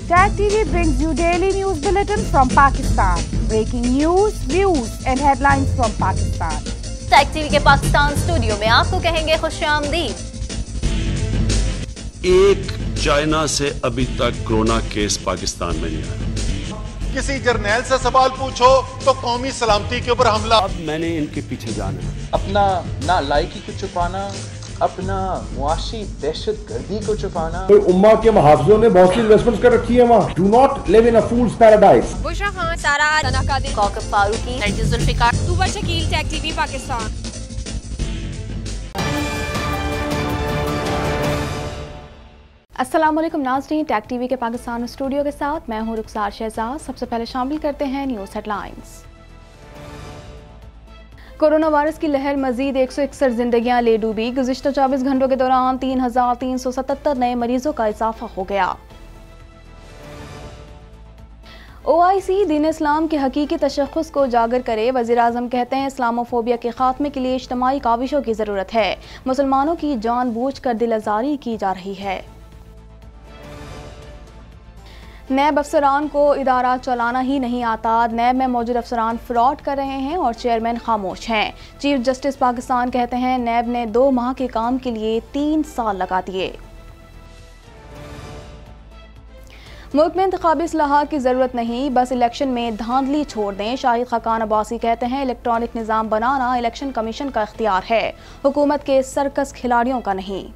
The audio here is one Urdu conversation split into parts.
Tag TV brings you daily news bulletin from Pakistan. Breaking news, views and headlines from Pakistan. Tag TV کے پاکستان اسٹوڈیو میں آپ کو کہیں گے خوش آمدید. ایک چائنا سے ابھی تک کورونا کیس پاکستان میں نہیں آیا. کسی جرنیل سے سوال پوچھو تو قومی سلامتی کے اوپر حملہ. اب میں نے ان کے پیچھے جانا ہے. اپنا نالائکی کو چھپانا، اپنا معاشی دہشت گردی کو چھپانا. امہ کے محافظوں نے بہت سی انویسٹمنٹس کر رکھی ہے وہاں. Do not leave in a fool's paradise. Bushra Khan, Sara Sana Qadri, Kokab Farooqi, Nargis Zulfiqar, Tooba Shakeel. Tag TV وی پاکستان. السلام علیکم ناظرین، ٹیگ ٹی وی کے پاکستان اسٹوڈیو کے ساتھ میں ہوں رخسار شہزاد. سب سے پہلے شامل کرتے ہیں news headlines. Corona virus کی لہر مزید 161 زندگیاں لے ڈوبی. گزشتہ 24 گھنٹوں کے دوران 3377 نئے مریضوں کا اضافہ ہو گیا. OIC دین اسلام کے حقیقی تشخص کو اجاگر کرے. وزیراعظم کہتے ہیں اسلاموفوبیا کے خاتمے کے لیے اجتماعی کاوشوں کی ضرورت ہے. مسلمانوں کی جان بوجھ کر دل آزاری کی جا رہی ہے. نیب افسران کو ادارہ چلانا ہی نہیں آتا. نیب میں موجود افسران فراڈ کر رہے ہیں اور چیئرمین خاموش ہیں. چیف جسٹس پاکستان کہتے ہیں نیب نے 2 ماہ کے کام کے لیے 3 سال لگا دیے. ملک میں انتخابی اصلاحات کی ضرورت نہیں، بس الیکشن میں دھاندلی چھوڑ دیں. شاہد خاقان عباسی کہتے ہیں الیکٹرانک نظام بنانا الیکشن کمیشن کا اختیار ہے، حکومت کے سرکس کھلاڑیوں کا نہیں.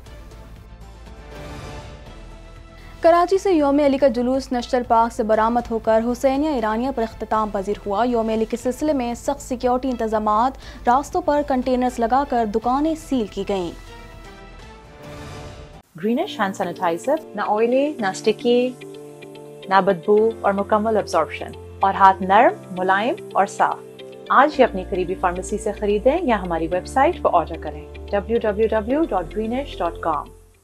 کراچی سے یوم علی کا جلوس نشتر پارک سے برآمد ہو کر حسینیہ ایرانیہ پر اختتام پذیر ہوا. یوم علی کے سلسلے میں سخت سیکیورٹی انتظامات، راستوں پر کنٹینرز لگا کر دکانیں سیل کی گئیں. گرینش ہینڈ سینیٹائزر نہ آئلی، نہ سٹکی، نہ بدبو اور مکمل ابزارپشن، اور ہاتھ نرم، ملائم اور صاف. آج ہی اپنی قریبی فارمیسی سے خریدیں یا ہماری ویب سائٹ پر آرڈر کریں www.greenish.com.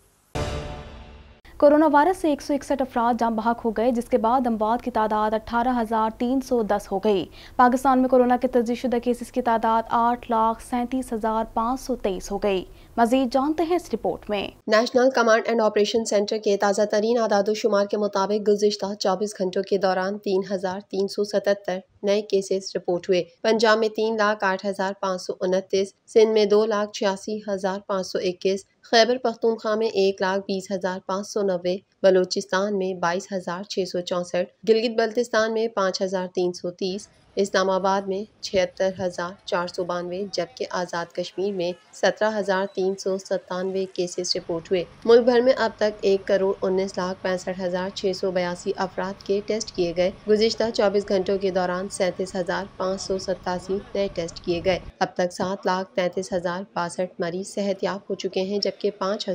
کورونا وائرس سے 161 افراد جاں بحق ہو گئے، جس کے بعد اموات کی تعداد 18,310 ہو گئی. پاکستان میں کورونا کے تجدید شدہ کیسز کی تعداد 8,37,523 ہو گئی. مزید جانتے ہیں اس رپورٹ میں. National command and operation centre کے تازہ ترین اعداد و شمار کے مطابق گزشتہ 24 گھنٹوں کے دوران 3,377 نئے کیسز رپورٹ ہوئے. پنجاب میں 3,08,529، سندھ میں 2,86,521، خیبر پختونخوا میں 1,20,590، بلوچستان میں 22,664، گلگت بلتستان میں 5,330، اسلام آباد میں 76,492، جبکہ آزاد کشمیر میں 17,397 کیسز رپورٹ ہوئے. ملک بھر میں اب تک 1,19,65,682 افراد کے ٹیسٹ کیے گئے. گزشتہ 24 گھنٹوں کے دوران 37,587 نئے ٹیسٹ کیے گئے. اب تک 7,33,062 مریض صحت یاب ہو چکے ہیں، جبکہ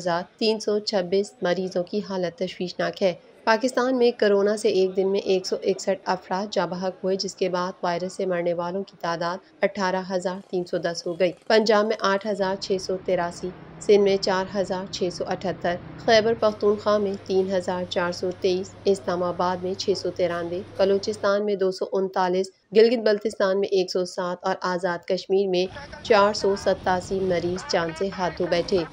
5,326 مریضوں کی حالت تشویشناک ہے. پاکستان میں کرونا سے ایک دن میں 161 افراد جاں بحق ہوئے، جس کے بعد وائرس سے مرنے والوں کی تعداد 18,310 ہو گئی. پنجاب میں 8,683، سندھ میں 4,678، خیبر پختونخوا میں 3,423، اسلام آباد میں 693، بلوچستان میں 239، گلگت بلتستان میں 107 اور آزاد کشمیر میں 487 مریض جان سے ہاتھ دھو بیٹھے.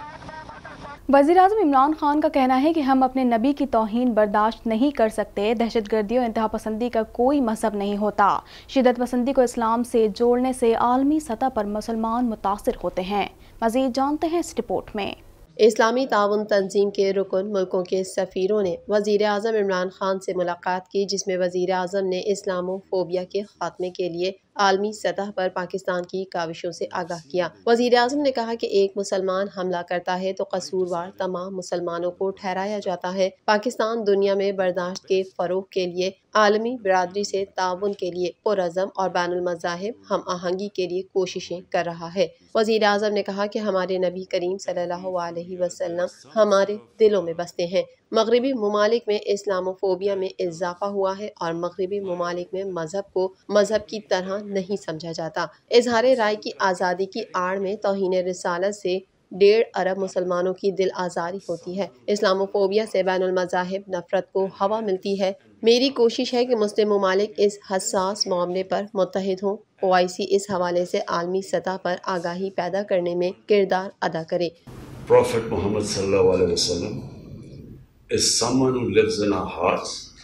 وزیراعظم عمران خان کا کہنا ہے کہ ہم اپنے نبی کی توہین برداشت نہیں کر سکتے. دہشت گردی اور انتہا پسندی کا کوئی مذہب نہیں ہوتا. شدت پسندی کو اسلام سے جوڑنے سے عالمی سطح پر مسلمان متاثر ہوتے ہیں. مزید جانتے ہیں اس رپورٹ میں. اسلامی تعاون تنظیم کے رکن ملکوں کے سفیروں نے وزیر اعظم عمران خان سے ملاقات کی، جس میں وزیر اعظم نے اسلاموفوبیا کے خاتمے کے لیے عالمی سطح پر پاکستان کی کاوشوں سے آگاہ کیا. وزیر اعظم نے کہا کہ ایک مسلمان حملہ کرتا ہے تو قصوروار تمام مسلمانوں کو ٹھہرایا جاتا ہے. پاکستان دنیا میں برداشت کے فروغ کے لیے عالمی برادری سے تعاون کے لیے پرعزم اور بین المذاہب ہم آہنگی کے لیے کوششیں کر رہا ہے. وزیر اعظم نے کہا کہ ہمارے نبی کریم صلی اللہ علیہ وسلم ہمارے دلوں میں بستے ہیں. مغربی ممالک میں اسلاموفوبیا میں اضافہ ہوا ہے اور مغربی ممالک میں مذہب کو مذہب کی طرح نہیں سمجھا جاتا. اظہار رائے کی آزادی کی آڑ میں توہین رسالت سے 1.5 ارب مسلمانوں کی دل آزاری ہوتی ہے. اسلاموفوبیا سے بین المذاہب نفرت کو ہوا ملتی ہے. میری کوشش ہے کہ مسلم ممالک اس حساس معاملے پر متحد ہوں. OIC اس حوالے سے عالمی سطح پر آگاہی پیدا کرنے میں کردار ادا کرے. Prophet Muhammad sallallahu alaihi wasallam is someone who lives in our hearts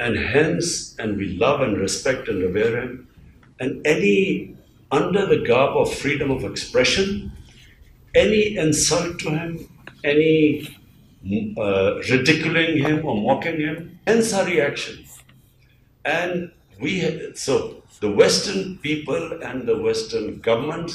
and we love and respect and revere him. And under the garb of freedom of expression, any insult to him, any ridiculing him or mocking him, hence our reaction. And so the Western people and the Western governments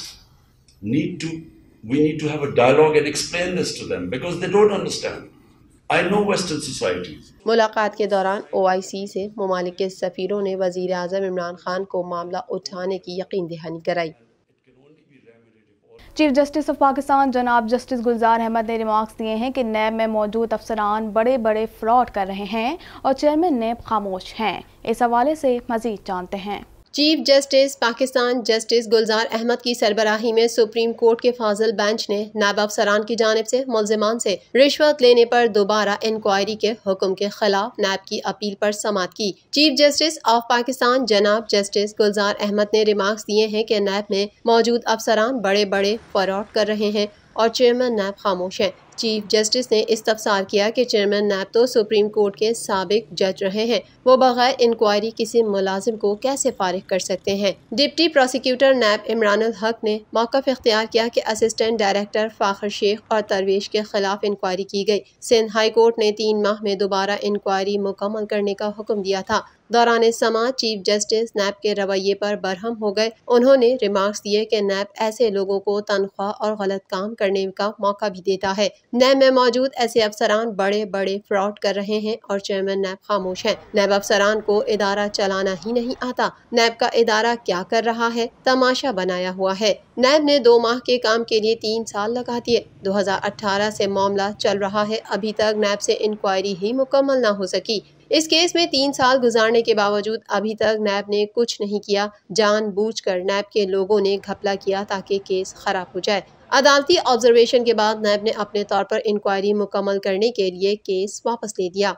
we need to have a dialogue and explain this to them because they don't understand. I know Western societies. मुलाकात के दौरान OIC से ममालिक के सफीरों ने वजीर आज़म इमरान खान को मामला उठाने की यकीन दहानी कराई। चीफ जस्टिस ऑफ पाकिस्तान जनाब जस्टिस गुलजार अहमद ने रिमार्क्स दिए हैं कि नैब में मौजूद अफसरान बड़े बड़े फ्रॉड कर रहे हैं और चेयरमैन नैब खामोश हैं। इस हवाले से मजीद जानते हैं। Chief justice Pakistan justice Gulzar Ahmed की सरबराही में सुप्रीम कोर्ट के फाजिल बेंच ने नायब अफसरान की जानिब से मुल्जिमान से रिश्वत लेने पर दोबारा इंक्वायरी के हुक्म के खिलाफ नायब की अपील पर समाअत की। चीफ जस्टिस ऑफ पाकिस्तान जनाब जस्टिस गुलजार अहमद ने रिमार्क्स दिए हैं कि नायब में मौजूद अफसरान बड़े बड़े फ्रॉड कर रहे हैं और चेयरमैन नायब खामोश है। चीफ जस्टिस ने इस्तफसार किया कि चेयरमैन नायब तो सुप्रीम कोर्ट के साबिक जज रहे हैं, वो बगैर इंक्वायरी किसी मुलाजिम को कैसे फारिग कर सकते हैं। डिप्टी प्रोसिक्यूटर नायब इमरान अल हक ने मौक़िफ़ इख्तियार किया कि असिस्टेंट डायरेक्टर फ़ाखर शेख और तरवेश के खिलाफ इंक्वायरी की गई। सिंध हाई कोर्ट ने 3 माह में दोबारा इंक्वायरी मुकम्मल करने का हुक्म दिया था। दौरान समाअत चीफ जस्टिस नैब के रवैये पर बरहम हो गए। उन्होंने रिमार्क्स दिए कि नैब ऐसे लोगों को तनख्वाह और गलत काम करने का मौका भी देता है। नैब में मौजूद ऐसे अफसरान बड़े बड़े फ्रॉड कर रहे हैं और चेयरमैन नैब खामोश है। नैब अफसरान को इदारा चलाना ही नहीं आता। नैब का इदारा क्या कर रहा है, तमाशा बनाया हुआ है। नैब ने 2 माह के काम के लिए 3 साल लगा दिए। 2018 से मामला चल रहा है, अभी तक नैब से इंक्वायरी ही मुकम्मल ना हो सकी। इस केस में 3 साल गुजारने के बावजूद अभी तक नैब ने कुछ नहीं किया। जानबूझकर नैब के लोगों ने घपला किया ताकि केस खराब हो जाए। अदालती ऑब्जर्वेशन के बाद नैब ने अपने तौर पर इंक्वायरी मुकम्मल करने के लिए केस वापस ले लिया।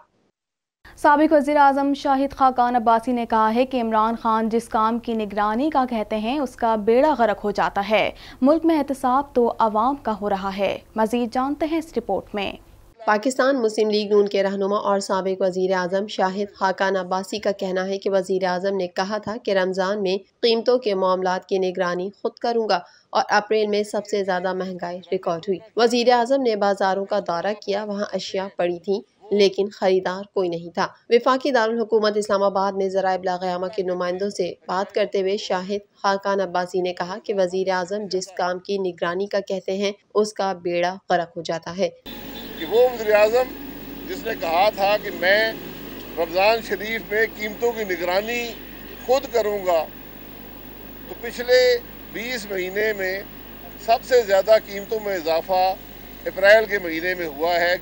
साबिक वज़ीर आज़म शाहिद खाकान अब्बासी ने कहा है कि इमरान खान जिस काम की निगरानी का कहते हैं उसका बेड़ा गर्क हो जाता है। मुल्क में एहतसाब तो आवाम का हो रहा है। मज़ीद जानते हैं इस रिपोर्ट में। पाकिस्तान मुस्लिम लीग नून के रहनुमा और साबिक वज़ीर आज़म शाहिद खाकान अब्बासी का कहना है कि वज़ीर आज़म ने कहा था कि रमज़ान में कीमतों के मामलात की निगरानी खुद करूँगा और अप्रैल में सबसे ज़्यादा महंगाई रिकॉर्ड हुई। वज़ीर आज़म ने बाज़ारों का दौरा किया, वहाँ अशिया पड़ी थी लेकिन खरीदार कोई नहीं था। वफाकी दारुल हुकूमत इस्लामाबाद में ज़राए इब्लाग़ क़यामा के नुमाइंदों से बात करते हुए शाहिद खाकान अब्बासी ने कहा कि वज़ीर आज़म जिस काम की निगरानी का कहते हैं उसका बेड़ा गर्क हो जाता है। कि वो वज़ीर आज़म जिसने कहा था कि मैं रमज़ान शरीफ में कीमतों की निगरानी खुद करूँगा, तो पिछले 20 महीने में सबसे ज़्यादा कीमतों में इजाफा अप्रैल के महीने में हुआ है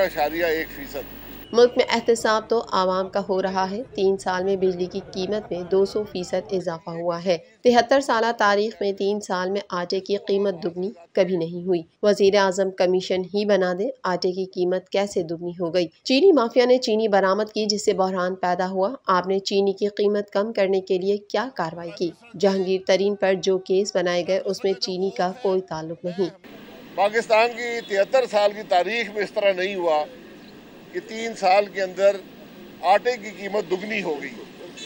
11.1%। मुल्क में एहतसाब तो आवाम का हो रहा है। 3 साल में बिजली की कीमत में 200% इजाफा हुआ है। 73 साल तारीख में 3 साल में आटे की कीमत दुगनी कभी नहीं हुई। वज़ीर आज़म कमीशन ही बना दे, आटे की कीमत कैसे दुगनी हो गई। चीनी माफिया ने चीनी बरामद की जिससे बहरान पैदा हुआ। आपने चीनी की कीमत कम करने के लिए क्या कार्रवाई की? जहांगीर तरीन पर जो केस बनाए गए उसमें चीनी का कोई ताल्लुक नहीं। पाकिस्तान की 73 साल की तारीख में इस तरह नहीं हुआ कि 3 साल के अंदर आटे की कीमत दुगनी हो गई।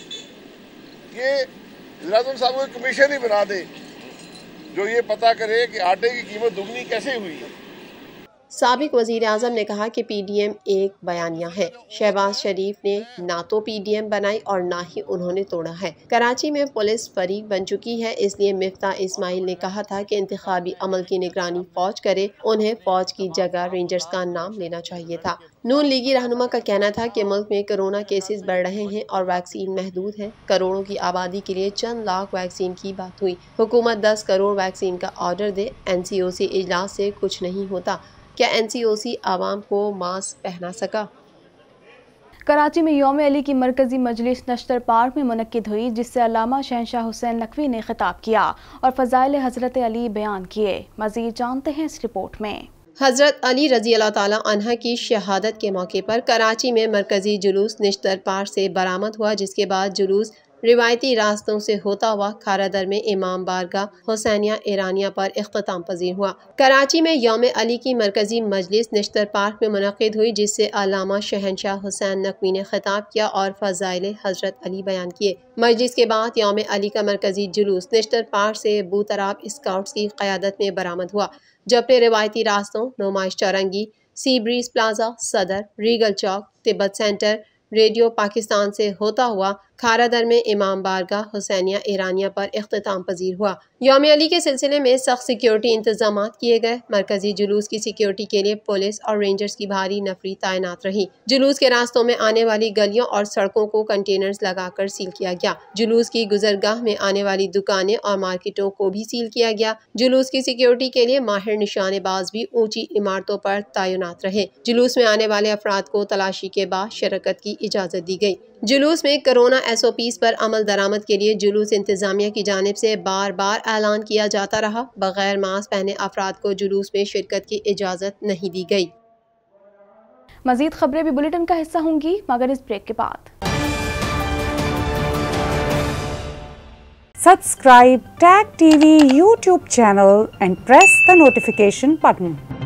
ये वज़ीर आज़म साहब को कमीशन ही बना दे जो ये पता करे कि आटे की कीमत दुगनी कैसे हुई है। साबिक वज़ीर आज़म ने कहा कि PDM एक बयानिया है। शहबाज शरीफ ने ना तो PDM बनाई और ना ही उन्होंने तोड़ा है। कराची में पुलिस फरीक बन चुकी है, इसलिए मिफ्ता इस्माइल ने कहा था कि इंतखाबी अमल की निगरानी फौज करे। उन्हें फौज की जगह रेंजर्स का नाम लेना चाहिए था। नून लीगी रहनुमा का कहना था कि मुल्क में कोरोना केसेस बढ़ रहे हैं और वैक्सीन महदूद है। करोड़ों की आबादी के लिए चंद लाख वैक्सीन की बात हुई। हुकूमत 10 करोड़ वैक्सीन का ऑर्डर दे। NCOC इजलास से कुछ नहीं होता। क्या NCOC आवाम को मास्क पहना सका? कराची में यौम अली की मरकजी मजलिस नश्तर पार्क में मुनक्किद हुई, जिससे अल्लामा शहनशाह हुसैन नकवी ने खिताब किया और फ़ज़ाइल हज़रत अली बयान किए। मज़ीद जानते हैं इस रिपोर्ट में। हज़रत अली रज़ी अल्लाह ताला अन्हा की शहादत के मौके पर कराची में मरकजी जुलूस निश्तर पार्क से बरामद हुआ, जिसके बाद जुलूस روایتی راستوں سے ہوتا ہوا کھارادر میں امام بارگاہ حسینیہ ایرانیہ پر اختتام پذیر ہوا۔ کراچی میں یوم علی کی مرکزی مجلس نشتر پارک میں منعقد ہوئی، جس سے علامہ شہنشاہ حسین نقوی نے خطاب کیا اور فضائل حضرت علی بیان کیے۔ مجلس کے بعد یوم علی کا مرکزی جلوس نشتر پارک سے بوتراب اسکاؤٹس کی قیادت میں برآمد ہوا، جو اپنے روایتی راستوں Numaish Chowrangi, sea breeze plaza, Saddar, regal Chowk, Tibet centre, radio Pakistan سے ہوتا ہوا کھارادر میں امام بارگاہ حسینیہ ایرانیہ پر اختتام پذیر ہوا۔ یوم علی کے سلسلے میں سخت سیکیورٹی انتظامات کیے گئے۔ مرکزی جلوس کی سیکیورٹی کے لیے پولیس اور رینجرز کی بھاری نفری تعینات رہی۔ جلوس کے راستوں میں آنے والی گلیوں اور سڑکوں کو کنٹینرز لگا کر سیل کیا گیا۔ جلوس کی گزرگاہ میں آنے والی دکانیں اور مارکیٹوں کو بھی سیل کیا گیا۔ جلوس کی سیکیورٹی کے لیے ماہر نشانے باز بھی اونچی عمارتوں پر تعینات رہے۔ جلوس میں آنے والے افراد کو تلاشی کے بعد شرکت کی اجازت دی گئی۔ جلوس میں کرونا SOPs پر عمل درآمد کے لیے جلوس انتظامیہ کی جانب سے بار بار اعلان کیا جاتا رہا۔ بغیر ماسک پہنے افراد کو جلوس میں شرکت کی اجازت نہیں دی گئی۔ مزید خبریں بھی بلیٹن کا حصہ ہوں گی، مگر اس بریک کے بعد۔ Subscribe TAG TV YouTube channel and press the notification button.